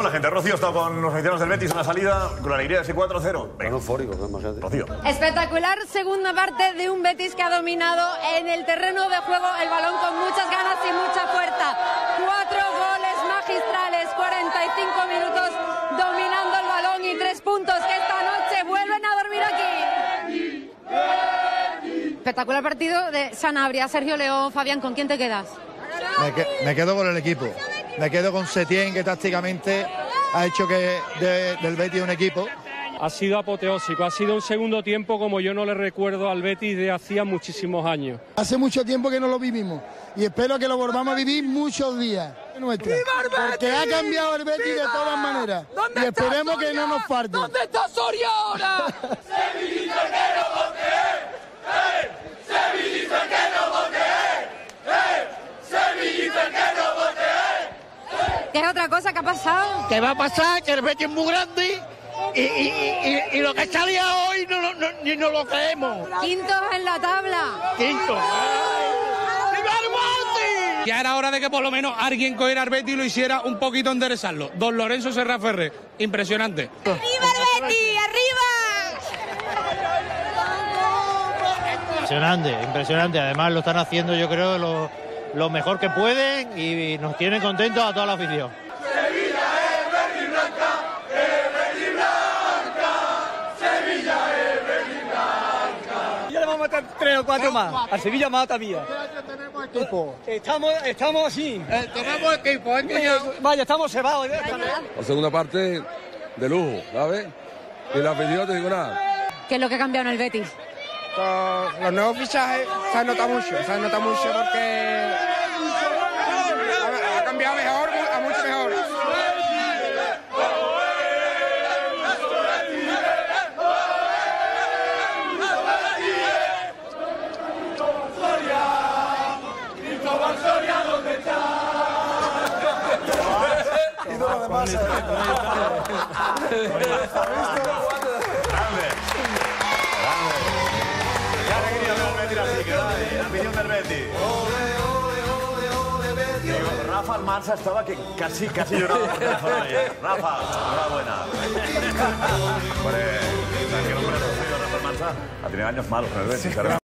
la gente. Rocío ha estado con los aficionados del Betis en la salida, con la alegría de ese 4-0. Están eufóricos, imagínate. Rocío. Espectacular segunda parte de un Betis que ha dominado en el terreno de juego el balón con muchas ganas y mucha fuerza. 4 goles magistrales, 45 minutos dominando el balón y 3 puntos que esta noche vuelven a dormir aquí. Espectacular partido de Sanabria, Sergio León. Fabián, ¿con quién te quedas? Me quedo con el equipo. Me quedo con Setién, que tácticamente ha hecho que del Betis un equipo. Ha sido apoteósico, ha sido un segundo tiempo como yo no le recuerdo al Betis de hacía muchísimos años. Hace mucho tiempo que no lo vivimos y espero que lo volvamos a vivir muchos días. Porque ha cambiado el Betis de todas maneras y esperemos que no nos falte. ¿Dónde está Soria ahora? Sevillista que no vote, Sevillista que no vote, Sevillista que no vote. ¿Qué es otra cosa que ha pasado? ¿Qué va a pasar? Que el Betis es muy grande y lo que salía hoy ni nos lo creemos. Quintos en la tabla. Quinto. Ya era hora de que por lo menos alguien cogiera al Betis y lo hiciera un poquito enderezarlo. Don Lorenzo Serra Ferrer, impresionante. ¡Arriba el Betis! ¡Arriba! Impresionante. Además lo están haciendo, yo creo, lo mejor que pueden y nos tienen contentos a toda la afición. Sevilla es verde y blanca, verde y blanca. Sevilla es verde y blanca. Ya le vamos a meter 3 o 4 más. Al Sevilla más todavía. Estamos así. Tenemos equipo, Vaya, estamos cebados. La segunda parte de lujo, ¿sabes? Y la afición no te digo nada. ¿Qué es lo que ha cambiado en el Betis? Los nuevos fichajes se han notado mucho porque ha cambiado mejor, a mucho mejor. Soria, ¿dónde está? Y todo lo demás. Del Betis. Rafa Almansa estaba que casi lloraba por teléfono ayer. Rafa, enhorabuena. Hombre, ¿qué nombre ha Rafa Almansa? Ha tenido años malos en el Betis.